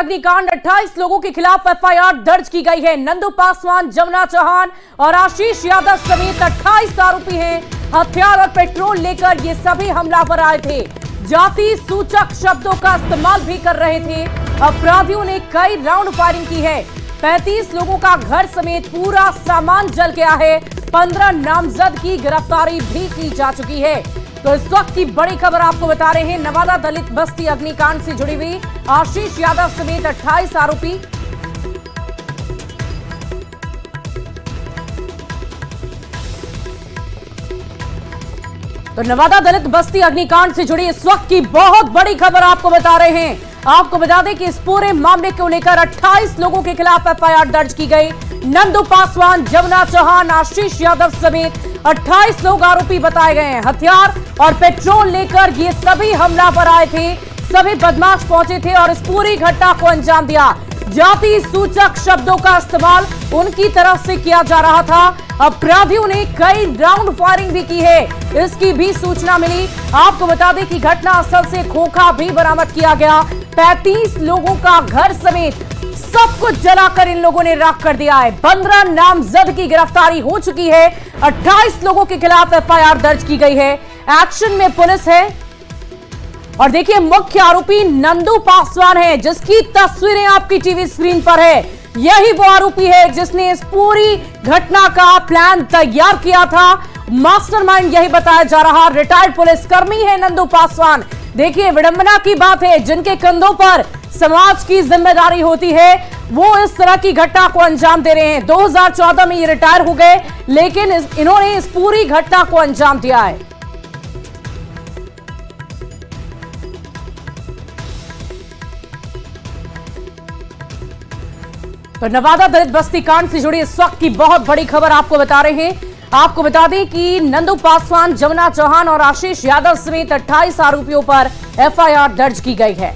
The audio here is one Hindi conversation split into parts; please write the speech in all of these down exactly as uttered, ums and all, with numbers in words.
अग्निकांड अट्ठाईस लोगों के खिलाफ एफ आई आर दर्ज की गई है। नंदू पासवान, जमुना चौहान और आशीष यादव समेत अट्ठाईस आरोपी हैं। हथियार और पेट्रोल लेकर ये सभी हमलावर आए थे। जाति सूचक शब्दों का इस्तेमाल भी कर रहे थे। अपराधियों ने कई राउंड फायरिंग की है। पैंतीस लोगों का घर समेत पूरा सामान जल गया है। पंद्रह नामजद की गिरफ्तारी भी की जा चुकी है। तो इस वक्त की बड़ी खबर आपको बता रहे हैं। नवादा दलित बस्ती अग्निकांड से जुड़ी हुई आशीष यादव समेत अट्ठाईस आरोपी। तो नवादा दलित बस्ती अग्निकांड से जुड़ी इस वक्त की बहुत बड़ी खबर आपको बता रहे हैं। आपको बता दें कि इस पूरे मामले को लेकर अट्ठाईस लोगों के खिलाफ एफ आई आर दर्ज की गई। नंदू पासवान, जमुना चौहान, आशीष यादव समेत अट्ठाईस लोग आरोपी बताए गए हैं। हथियार और पेट्रोल लेकर ये सभी हमलावर आए थे। सभी बदमाश पहुंचे थे और इस पूरी घटना को अंजाम दिया। जाति सूचक शब्दों का इस्तेमाल उनकी तरफ से किया जा रहा था। अपराधियों ने कई राउंड फायरिंग भी की है, इसकी भी सूचना मिली। आपको बता दें कि घटना स्थल से खोखा भी बरामद किया गया। पैंतीस लोगों का घर समेत सब कुछ जलाकर इन लोगों ने राख कर दिया है। पंद्रह नामजद की गिरफ्तारी हो चुकी है। अट्ठाईस लोगों के खिलाफ एफ आई आर दर्ज की गई है। एक्शन में पुलिस है। और देखिए, मुख्य आरोपी नंदू पासवान है, जिसकी तस्वीरें आपकी टीवी स्क्रीन पर है। यही वो आरोपी है जिसने इस पूरी घटना का प्लान तैयार किया था। मास्टरमाइंड यही बताया जा रहा। रिटायर्ड पुलिसकर्मी है नंदू पासवान। देखिए, विडंबना की बात है, जिनके कंधों पर समाज की जिम्मेदारी होती है, वो इस तरह की घटना को अंजाम दे रहे हैं। दो हज़ार चौदह में ये रिटायर हो गए, लेकिन इस, इन्होंने इस पूरी घटना को अंजाम दिया है। तो नवादा दलित बस्ती कांड से जुड़ी इस वक्त की बहुत बड़ी खबर आपको बता रहे हैं। आपको बता दें कि नंदू पासवान, जमुना चौहान और आशीष यादव समेत अट्ठाईस आरोपियों पर एफ आई आर दर्ज की गई है।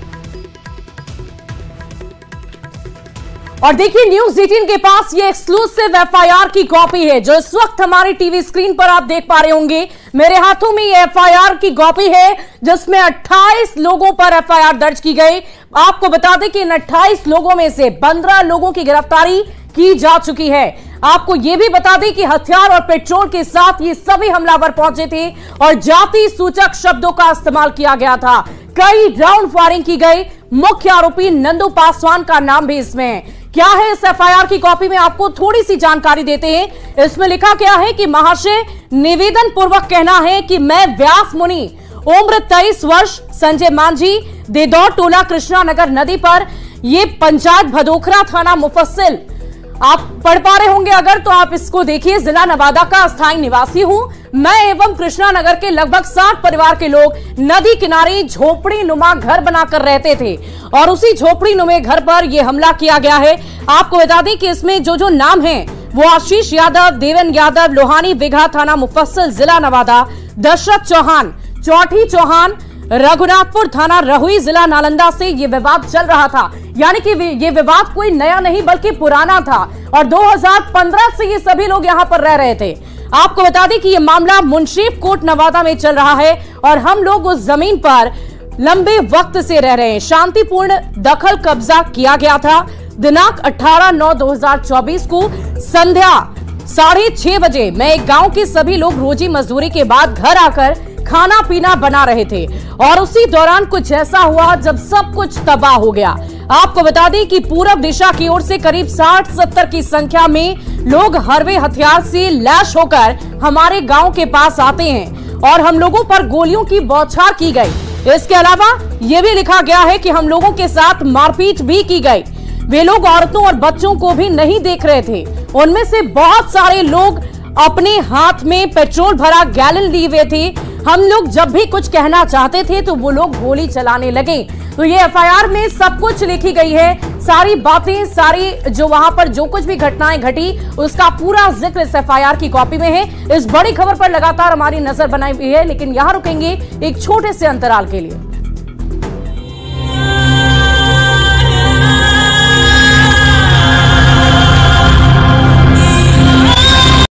और देखिए, न्यूज़ अठारह के पास ये एक्सक्लूसिव एफ आई आर की कॉपी है, जो इस वक्त हमारी टीवी स्क्रीन पर आप देख पा रहे होंगे। मेरे हाथों में ये एफ आई आर की कॉपी है, जिसमें अट्ठाईस लोगों पर एफ आई आर दर्ज की गई। आपको बता दें कि इन अट्ठाईस लोगों में से पंद्रह लोगों की गिरफ्तारी की जा चुकी है। आपको यह भी बता दें कि हथियार और पेट्रोल के साथ ये सभी हमलावर पहुंचे थे और जाति सूचक शब्दों का इस्तेमाल किया गया था। कई राउंड फायरिंग की गई। मुख्य आरोपी नंदू पासवान का नाम भी इसमें है। क्या है इस एफ आई आर की कॉपी में, आपको थोड़ी सी जानकारी देते हैं। इसमें लिखा क्या है कि महाशय, निवेदन पूर्वक कहना है कि मैं व्यास मुनि, उम्र तेईस वर्ष, संजय मांझी, देदौर टोला, कृष्णा नगर नदी पर, ये पंचायत भदोखरा, थाना मुफस्सिल। आप पढ़ पा रहे होंगे अगर, तो आप इसको देखिए। जिला नवादा का अस्थायी निवासी हूं मैं एवं कृष्णा नगर के लगभग साठ परिवार के लोग नदी किनारे झोपड़ी नुमा घर बनाकर रहते थे और उसी झोपड़ी नुमे घर पर यह हमला किया गया है। आपको बता दें कि इसमें जो जो नाम हैं वो आशीष यादव, देवन यादव, लोहानी बिघा, थाना मुफस्सिल, जिला नवादा, दशरथ चौहान, चौठी चौहान, रघुनाथपुर थाना रहुई, जिला नालंदा से ये विवाद चल रहा था। यानी कि ये विवाद कोई नया नहीं बल्कि पुराना था और दो हज़ार पंद्रह से ये सभी लोग यहाँ पर रह रहे थे। आपको बता दें कि ये मामला मुंशीफ कोट नवादा में चल रहा है और हम लोग उस जमीन पर लंबे वक्त से रह रहे हैं। शांतिपूर्ण दखल कब्जा किया गया था। दिनांक अठारह नौ दो हजार चौबीस को संध्या साढ़े छह बजे मैं एक गांव के सभी लोग रोजी मजदूरी के बाद घर आकर खाना पीना बना रहे थे और उसी दौरान कुछ ऐसा हुआ जब सब कुछ तबाह हो गया। आपको बता दें कि पूरब दिशा की ओर से करीब साठ सत्तर की संख्या में लोग हरवे हथियार से लैश होकर हमारे गांव के पास आते हैं और हम लोगों पर गोलियों की बौछार की गई। इसके अलावा ये भी लिखा गया है कि हम लोगों के साथ मारपीट भी की गई। वे लोग औरतों और बच्चों को भी नहीं देख रहे थे। उनमें से बहुत सारे लोग अपने हाथ में पेट्रोल भरा गैलन लिए हुए थे। हम लोग जब भी कुछ कहना चाहते थे तो वो लोग गोली चलाने लगे। तो ये एफ आई आर में सब कुछ लिखी गई है, सारी बातें, सारी जो वहां पर जो कुछ भी घटनाएं घटी उसका पूरा जिक्र इस एफ आई आर की कॉपी में है। इस बड़ी खबर पर लगातार हमारी नजर बनाई हुई है, लेकिन यहां रुकेंगे एक छोटे से अंतराल के लिए।